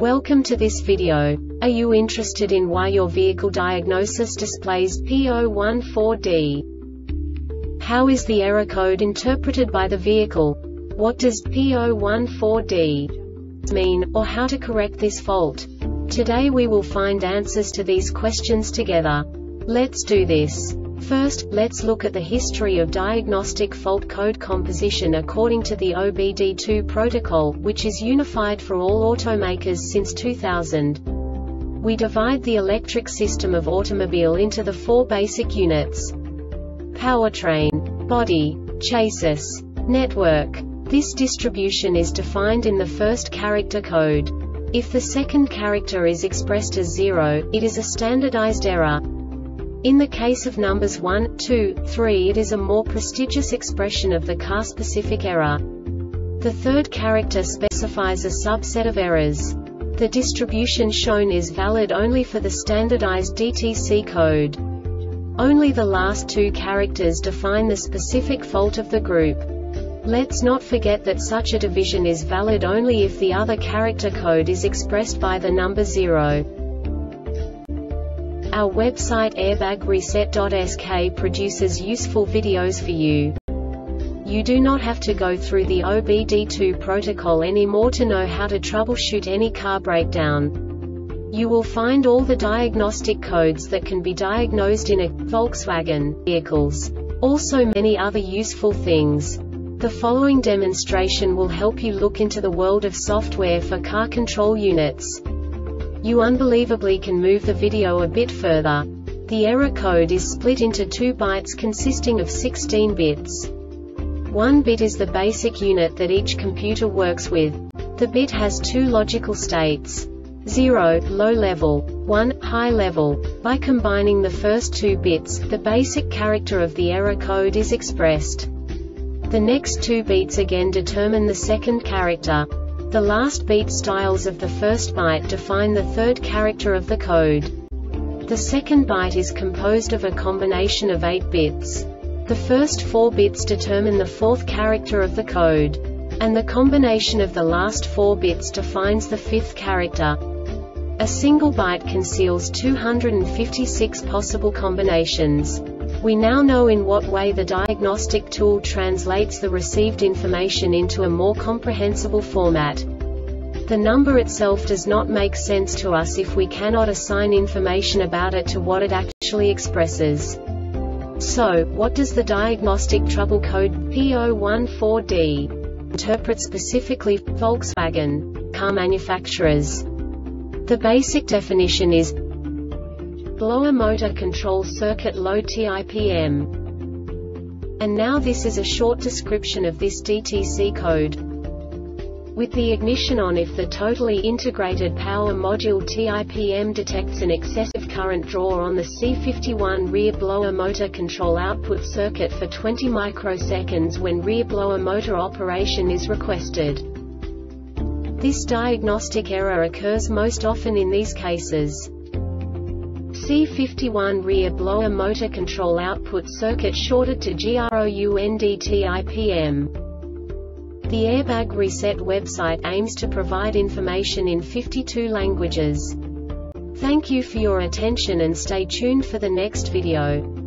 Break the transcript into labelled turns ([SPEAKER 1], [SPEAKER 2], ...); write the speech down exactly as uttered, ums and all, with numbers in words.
[SPEAKER 1] Welcome to this video. Are you interested in why your vehicle diagnosis displays P zero one four D? How is the error code interpreted by the vehicle? What does P zero one four D mean, or how to correct this fault? Today we will find answers to these questions together. Let's do this. First, let's look at the history of diagnostic fault code composition according to the O B D two protocol, which is unified for all automakers since two thousand. We divide the electric system of automobile into the four basic units: powertrain, body, chassis, network. This distribution is defined in the first character code. If the second character is expressed as zero, it is a standardized error. In the case of numbers one, two, three, it is a more prestigious expression of the car-specific error. The third character specifies a subset of errors. The distribution shown is valid only for the standardized D T C code. Only the last two characters define the specific fault of the group. Let's not forget that such a division is valid only if the other character code is expressed by the number zero. Our website airbag reset dot S K produces useful videos for you. You do not have to go through the O B D two protocol anymore to know how to troubleshoot any car breakdown. You will find all the diagnostic codes that can be diagnosed in a Volkswagen vehicles. Also many other useful things. The following demonstration will help you look into the world of software for car control units. You unbelievably can move the video a bit further. The error code is split into two bytes consisting of sixteen bits. One bit is the basic unit that each computer works with. The bit has two logical states: zero, low level, one, high level. By combining the first two bits, the basic character of the error code is expressed. The next two bits again determine the second character. The last beat styles of the first byte define the third character of the code. The second byte is composed of a combination of eight bits. The first four bits determine the fourth character of the code. And the combination of the last four bits defines the fifth character. A single byte conceals two hundred fifty-six possible combinations. We now know in what way the diagnostic tool translates the received information into a more comprehensible format. The number itself does not make sense to us if we cannot assign information about it to what it actually expresses. So, what does the diagnostic trouble code P zero one four D interpret specifically for Volkswagen car manufacturers? The basic definition is blower motor control circuit low T I P M. And now this is a short description of this D T C code. With the ignition on, if the totally integrated power module T I P M detects an excessive current draw on the C fifty-one rear blower motor control output circuit for twenty microseconds when rear blower motor operation is requested. This diagnostic error occurs most often in these cases: C fifty-one rear blower motor control output circuit shorted to ground T I P M. The Airbag Reset website aims to provide information in fifty-two languages. Thank you for your attention and stay tuned for the next video.